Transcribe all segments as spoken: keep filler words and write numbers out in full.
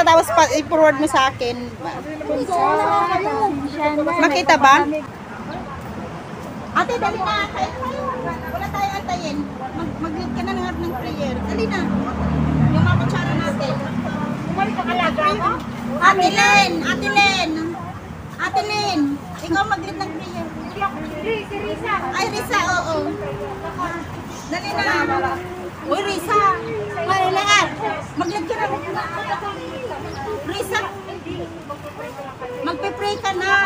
tapos pa, i-forward mo sa akin. Makita ba? Ate, dali na. Kain tayo. Wala tayo antayin. Mag Mag-lead ka na ng, ng prayer. Dali na. Yung mga kutsara natin. Umali ka kalaga mo? Ate Len! Ate Len! Ate Len! Ikaw mag-lead ng prayer. Si Risa. Ay, Risa, oo. Dali na. Uy, Risa. Kailangan. Mag-lead ka na. Risa. Magpe-pray ka na.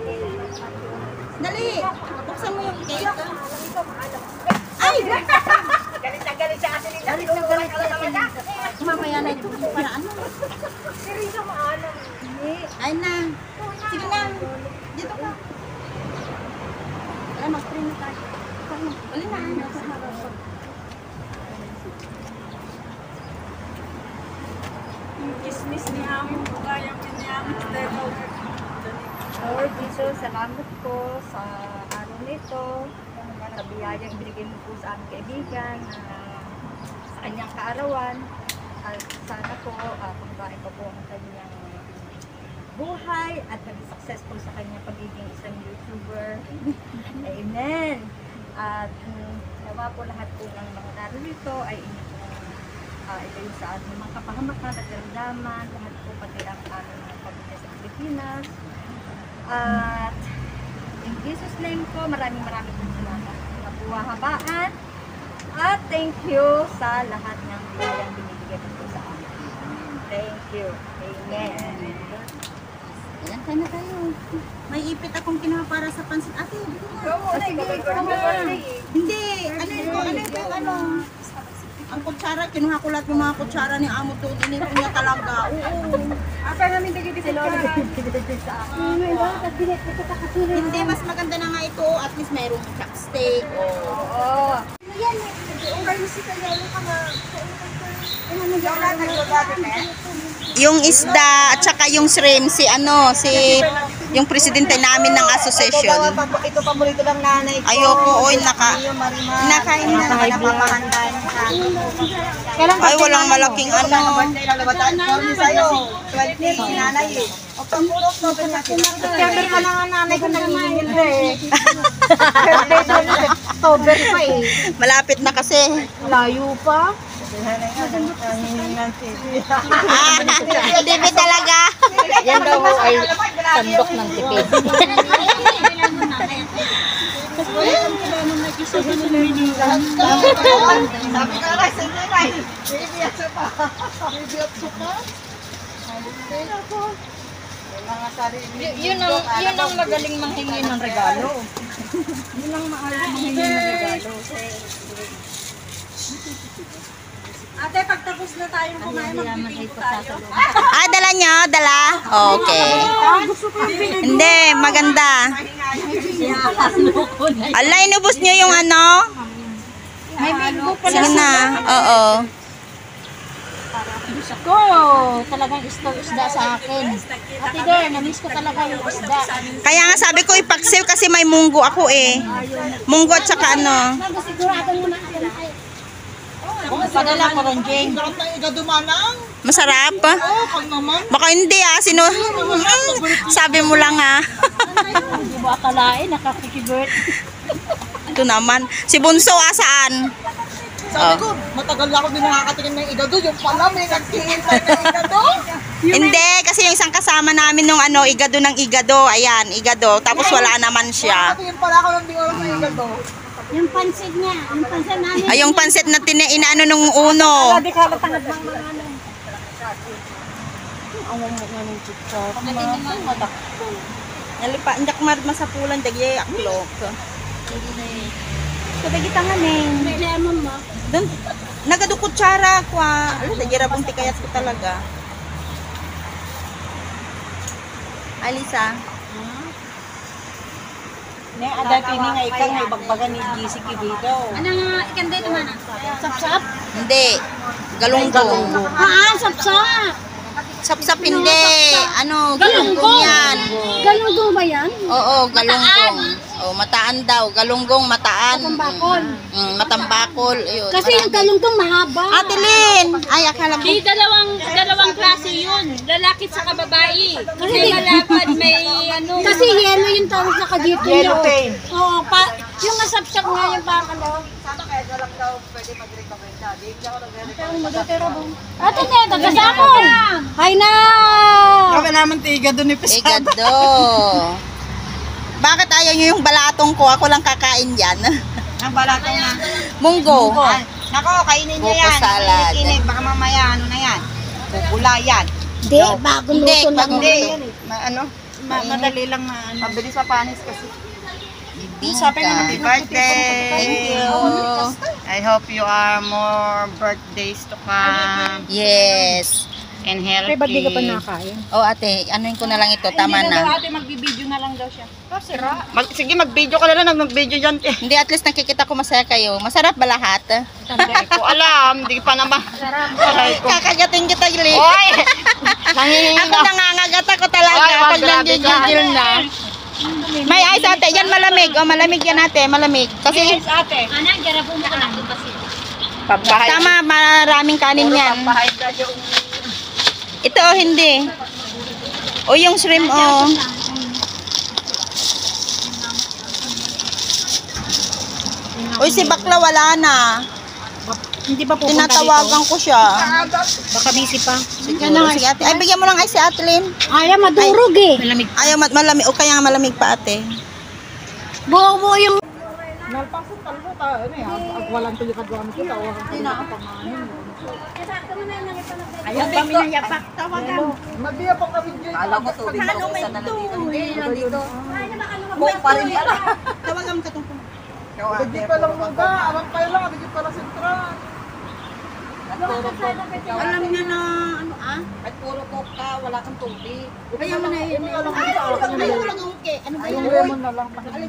Dali. Buksan mo yung cake. Ay! Galit na galit siya atin. Galit na galit siya. Mamaya na ito. Para ano? Si Risa maalam. Ay na. Sige na. Dito ka. Ay, mag-pray na tayo. Wala na. Kismis ni Amo. Kaya ni Amo. Lord Jesus, salamat po sa araw nito, sa biyayang binigay mo po sa aming kaibigan, uh, sa kanyang kaarawan. At sana po, uh, pagbain pa po ang kanyang buhay at maging successful sa kanyang pagiging isang YouTuber. Amen! At um, nawa po lahat po ng mga narito ay inyong uh, ito yung sa ating mga kapahamakan at karamdaman, lahat po pati ang aming mga pamilya sa Pilipinas. At in Jesus' name po, maraming maraming po salamat sa buwahabaan. At thank you sa lahat ng biyayang binibigay mo po sa amin. Thank you. Amen. Ayan, tayo na tayo. May ipit akong kinuha para sa pansit. Ate, dito na. Hindi. Ano ito? Ano ito? Ano? Ang kutsara, kinuha ko lahat yung mga kutsara ni Amo doon. Inipon niya talaga. Oo. Apa namin dagiti si Lola. Hindi, mas maganda na nga ito. At least mayroong chopstick. Oo. Yung isda at saka yung shrimp, si ano, si yung presidente namin ng association. Ito paborito lang nanay ko. Ayoko, oy, naka, nakain na naman Napamahandaan ka. Ay, walang malaking ano. Sorry sa'yo. twenty, si nanay eh. September ka na nga nanay ko nangingin eh. Birthday sa October pa eh. Malapit na kasi. Layo pa. Ah, T V talaga. Yan daw ay sandok ng tipid. Sabi ka na, sa nanay. Baby at sopa. Baby at sopa. Yun ang, yun ang magaling manghingi ng regalo. Yun ang magaling manghingi ng regalo. Ate, pagtapos na tayong kumain, magpipito tayo. Ah, dala nyo? Dala? Okay. Hindi, maganda. Ala, inubos nyo yung ano? May bigbo pala Sige na, oo. ko. Talagang isda sa akin. Ate girl, na-miss ko talaga yung isda. Kaya nga sabi ko ipaksiw kasi may munggo ako eh. Munggo at saka ano. Sigurado mo na ako ay. Padala ko rin, Jane. Sarap na igadumanang. Masarap? Oo, pag naman. Baka hindi ah, sino? Sabi mo lang ah. Hindi mo akalain, nakakikibert. Ito naman. Si Bunso asaan? Sabi ko, matagal na ako din nakakatingin ng igado. Yung pala may nagtingintay ng igado. Hindi, kasi yung isang kasama namin nung ano, igado ng igado. Ayan, igado. Tapos wala naman siya. Nakatingin pala ako ng tingin ng igado. Yung pansit niya, yung pansit namin. Ay, yung pansit na tina inaano nung uno. Hindi ka matangad ng mga ano. Ang nga ng chichar. Nalipa, hindi ka masapulan, dagi aklok. So, dagi tangan eh. May lemon mo. Doon, nagado kutsara kwa. Ano, dagi rabong tikayat ko talaga. Alisa. Ne, ada pini nga ikang nga ibagbagan ni G C Kibito. Ano nga, ikan dito man ah? Sap-sap? Hindi. Galunggong. Ah, sap-sap. Sapsap hindi. Ano, Galunggong. galunggong yan. Galunggong ba yan? Oo, galunggong. Oh, mataan daw. Galunggong, mataan. Matambakol. Mm, matambakol. Ayun, Kasi yung marami. galunggong mahaba. Ate Lynn! Ay, akala ko. Di dalawang dalawang klase yun. Lalaki sa babae. May malapad, may ano. Kasi yellow yung tawag sa kadito. Yellow cane. Oo, pa, yung nasapsap nga yung parang ano. Ate Neta, kasama. Hay na! Kami naman tiga doon ni Igad do. Bakit ayaw nyo yung balatong ko? Ako lang kakain yan. Ang balatong na. Munggo. Ay, nako, kainin niyo Buko yan. salad. Kinig, baka mamaya ano na yan. Pupula yan. Hindi, bagong Hindi, luto lang. bagong Hindi. luto. Ma- ano? Ma- madali lang na ano. Mabilis sa panis kasi. Sabi Happy birthday! Thank you. I hope you are more birthdays to come Yes. and healthy. Ba't di ka pa nakain? Oh, ate, anuin ko na lang ito. Tama na. ate, magbibideo na lang daw siya. Mag, sige, mag-video ka na lang. Mag-video dyan. Eh. Hindi, at least nakikita ko masaya kayo. Masarap ba lahat? Hindi ko alam. Hindi pa naman. Aray ko. Kakagatin kita, Gili. Oy! Ako Nangihina. nangangagat ako talaga Ay, wag, pag grabe ka. nanggigigil na. May ice ate, yan malamig. O, malamig yan ate, malamig. Kasi, ate. Anak, jarapon mo ko lang. Pampahay. tama, maraming kanin yan. Pampahay ka yung... Ito o, hindi. O, yung shrimp o. Uy, si Bakla wala na. Hindi pa pupunta Tinatawagan ko siya. Baka busy pa. Siguro, sige ate. Ay, bigyan mo lang ice si Atlin. Ayaw, madurog eh. Malamig. Ayaw, mat- malamig. O kaya nga malamig pa ate. Buo-buo yung... Ayaw kami na yapak. Tawagan. Mag-yapak kami dyan. Kala ko tubig na usa na lang dito. Hindi, nandito. Buong pa rin pala. Tawagan ka tong Hindi pa lang mga. Abang pa lang. Hindi pa lang sentra. Alam niya na ano ah? At puro coke ka. Wala kang tubig. Kaya mo na yun. Ay, wala lang okay. Ano ba yun? lemon na lang.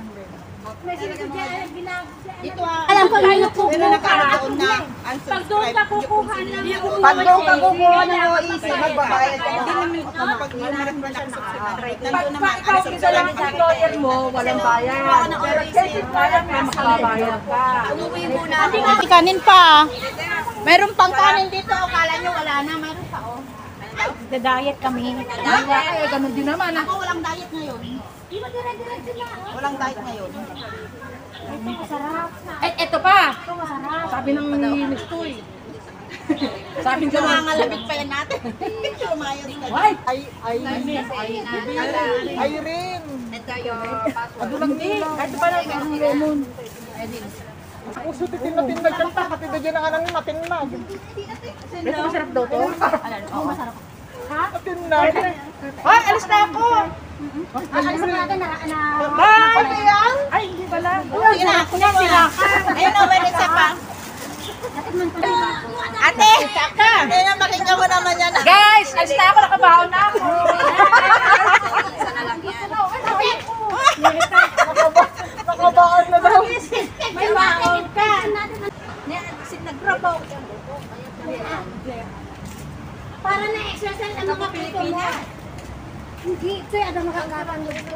Ito ah. Alam ko, minute po. Pero nakaraon na. Pag doon ka kukuha ng Pag doon ka kukuha ng O E C, magbabayad ka na. Pag yun na rin mo nakasubscribe. Pag pag ikaw isa lang sa employer mo, walang bayad. Pero kasi bayad na makababayad ka. Umuwi muna. May kanin pa. Meron pang kanin dito. Kala nyo wala na. Meron pa oh. Nagda-diet kami. Eh, ganun din naman. Ako walang diet ngayon. Walang diet ngayon. Eh, eto pa. Sabi ng Miss Toy. Sabi ko nangangalapit pa yan natin. Lumayos ka. Ay, Ay, ay, ay, ay, rin. ito yung password. Adulang din. Kahit pa lang ang lemon. Ako suti natin nagkanta. Pati na dyan ang anang natin na. Ito masarap daw to. Oo, masarap. Natin na. Ay, alis na ako. Alis na natin na... Bye! Ano yan? Ay, hindi pala. Sige na, kunin mo na. Ayun na, may isa pa. Ate! Ayun na, pakinggan mo naman yan. Guys, alis na ako. Nakabaon na ako. Nakabaan na daw. May baon ka. Nag-rabaw. Para na-exercise ang mga Pilipinas. Hindi, ito yung ada makakapan dito.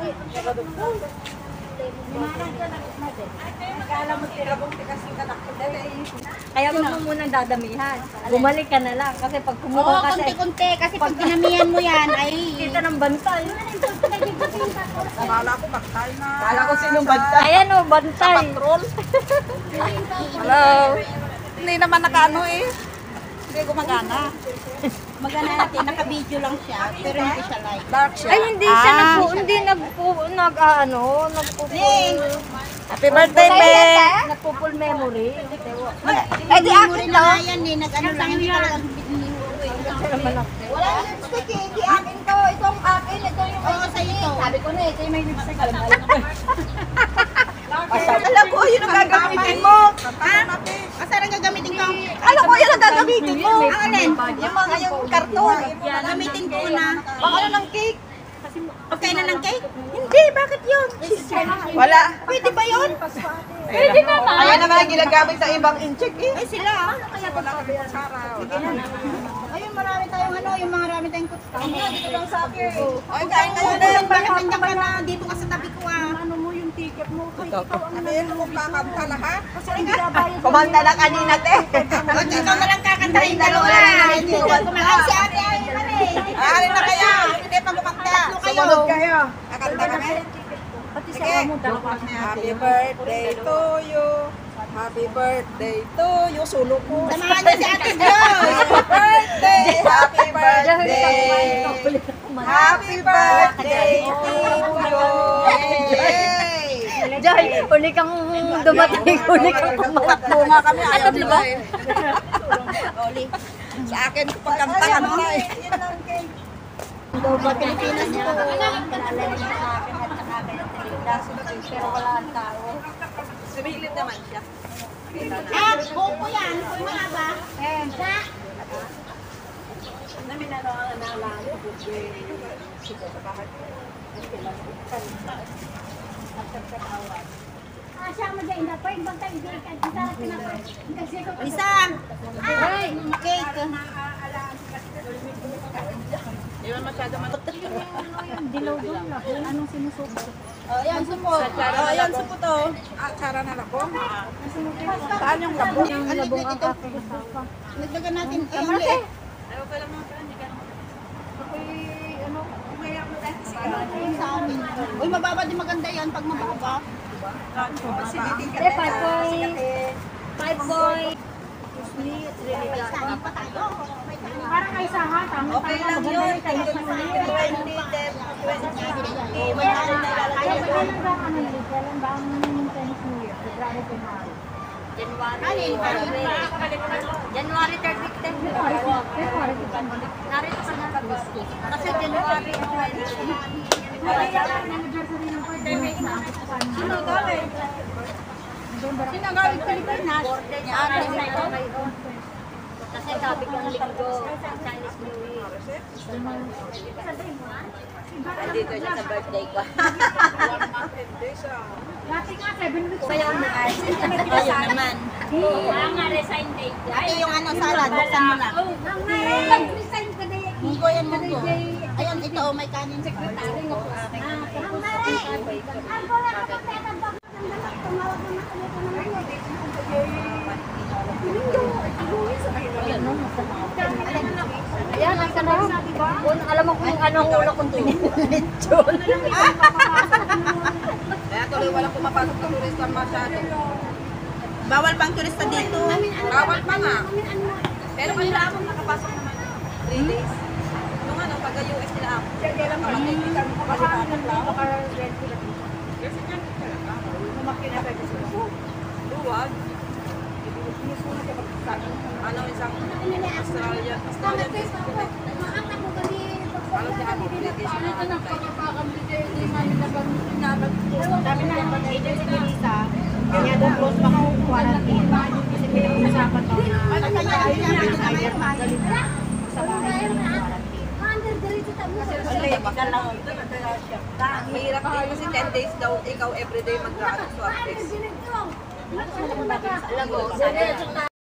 Kaya wag mo munang dadamihan. Bumalik ka na lang. Kasi pag Oo, kumuha ka sa konti-konti. Kasi pag dinamihan mo yan, ay... kita ng bantay. Kala ko sinong banta. Ayan o, bantay. Patrol. Hello. Hindi naman nakaano eh. Hindi gumagana. Magana natin, naka-video lang siya, pero hindi siya live. Dark siya. Ay, hindi siya nagpo, hindi nagpo, nag, ah, ano, nagpo-full. Happy birthday, Be! Be! Nagpo-full memory. Eh, di akin na nga yan eh, nag-ano lang, hindi talaga Wala yung lipstick eh. Hindi akin to. Ito ang akin. Ito yung may lipstick. Sabi ko na, ito yung may lipstick. Alam alam ko. Alam ko, yun ang gagamitin mo. Ha? Asa rin gagamitin ko? Alam ko, yun ang gagamitin mo. Ang alin? Yung mga yung karton. Gamitin ko na. Pang ano ng cake. Okay na ng cake? Hindi, bakit yun? Wala. Pwede ba yun? Pwede naman. Ayan na nga ginagamit sa ibang incheck eh. Ay sila ah. Ayun, marami tayong ano, yung mga marami tayong kutsara. Dito lang sa akin. Ay, kain kayo na. Bakit nandiyan ka na dito ka sa tabi ko ah? Ano mo yung ticket mo. Kay ikaw ang Sabihin mo kakanta lahat. Kasi ang binabayad. Kumanta na kanina, te. Ba't ikaw na lang kakantahin dalawa? Hindi ko kumakas si ate ay naman eh. Aarin na kaya. Hindi pa kumanta. Sumunod kayo. Kakanta kami. Pati sa Sige. amo dalawa. Happy birthday to you. Happy birthday to you. Sulo ko. Samahan niyo si ate Joy. Happy birthday. Happy birthday. Happy birthday to you. Yay! Joy, uli kang dumating, uli kang Bunga kami. Ayaw nila eh. Oli. Sa akin, pagkantahan na eh. Pilipinas ito. Pero wala ang tao. Sumilip naman siya. Ah, buo ko yan. Kung mahaba. Eh, sa. Namin ano ang naalala ko. Lisa. Ay, cake. Iwan masyado matutok. Anong sinusubo? Oh, yan, supot. Oh, yan sa puto. Ah, tsara na lako. Saan yung labo? Ang labong ang kape. Nagdagan natin. Ay, ang liit. Ayaw ka lang mga pala, hindi ka naman. Sa amin. Uy, mababa din maganda yan pag mababa. Hindi, five point. Five point. Saan pa tayo? Parang ay sa ha, tama Okay lang yun. twenty, twenty, Kaya ba lang ba ano nito? Kailan ba ang Chinese New Year? February, February. January. January third week. February, February, February. Narito sa nababas. Kasi January twenty. Anniversary ng Pilipinas na ako sa kanila. Ano dali? Sinagalit Pilipinas. Birthday niya. Ano na ito ngayon? Kasi sabi kong linggo. Chinese New Year. Dito siya sa birthday ko. Dati nga, seven weeks. Kaya na ay. Ayun naman. Ate yung ano, salad. Buksan mo na. Nag-resign ka na yan. Munggo yan, munggo. Ayun, ito, oh, may kanin. Secretary nga po. Ayan, ang sarap. Kung alam mo kung anong ulo kong tinilitsyon. Kaya tuloy walang pumapasok na turista masyado. Bawal pang turista dito. Bawal pa nga. Pero may lamang nakapasok naman. Three days. Nung ano, taga-U S nila ako. Kaya lang pala, may kita mo kapalitan lang. Kasi dyan, lumakina kayo sa luwag. Ano, isang Australia. Australia. Ano siya ako, British. Sabi na yung agency ni Lisa, kanya doon close pa kung quarantine. Kasi pinag-usapan daw na either magaling na sa bahay niya ng quarantine. Ang mahirap din kasi ten days daw ikaw everyday mag-swab test. Alam mo,